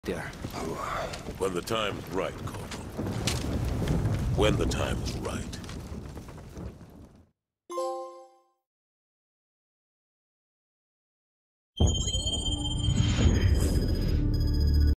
there. When the time is right, Corporal. When the time is right.